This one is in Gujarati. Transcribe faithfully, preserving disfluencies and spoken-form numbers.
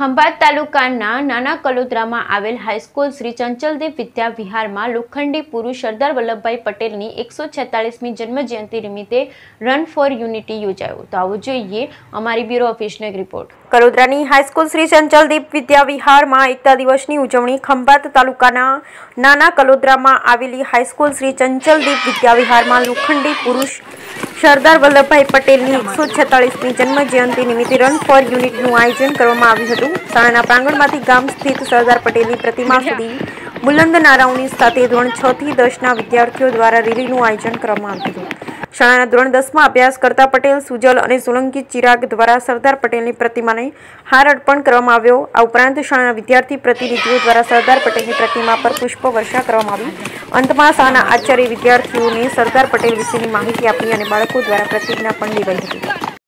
ખંભાત તાલુકાના નાના કલોદરામાં આવેલ હાઈસ્કૂલ શ્રી ચંચલદેવ વિદ્યા વિહારમાં લોખંડી પુરુષ સરદાર વલ્લભભાઈ પટેલની એકસો છેતાલીસમી જન્મજયંતિ નિમિત્તે રન ફોર યુનિટી યોજાયો। તો આવો જોઈએ અમારી બ્યુરો ઓફિસનો એક રિપોર્ટ। કલોદરાની હાઈસ્કૂલ શ્રી ચંચલદેવ વિદ્યા વિહારમાં એકતા દિવસની ઉજવણી। ખંભાત તાલુકાના નાના કલોદરામાં આવેલી હાઈસ્કૂલ શ્રી ચંચલદેવ વિદ્યા વિહારમાં લોખંડી પુરુષ સરદાર વલ્લભભાઈ પટેલની એકસો છેતાલીસમી જન્મજયંતિ નિમિત્તે રન ફોર યુનિટનું આયોજન કરવામાં આવ્યું હતું। શાળાના પ્રાંગણમાંથી ગામ સ્થિત સરદાર પટેલની પ્રતિમા સુધી બુલંદ નારાઓની સાથે ધોરણ છ થી દસના વિદ્યાર્થીઓ દ્વારા રેલીનું આયોજન કરવામાં આવ્યું હતું। શાળાના ધોરણ દસમાં અભ્યાસ કરતા પટેલ, સુજલ અને સોલંકી ચિરાગ દ્વારા સરદાર પટેલની પ્રતિમાને હાર અર્પણ કરવામાં આવ્યો। આ ઉપરાંત શાળાના વિદ્યાર્થી પ્રતિનિધિઓ દ્વારા સરદાર પટેલની પ્રતિમા પર પુષ્પ વર્ષા કરવામાં આવી। અંતમાં શાળાના આચાર્ય વિદ્યાર્થીઓને સરદાર પટેલ વિશેની માહિતી આપી અને બાળકો દ્વારા પ્રતિજ્ઞા પણ લેવાઈ હતી।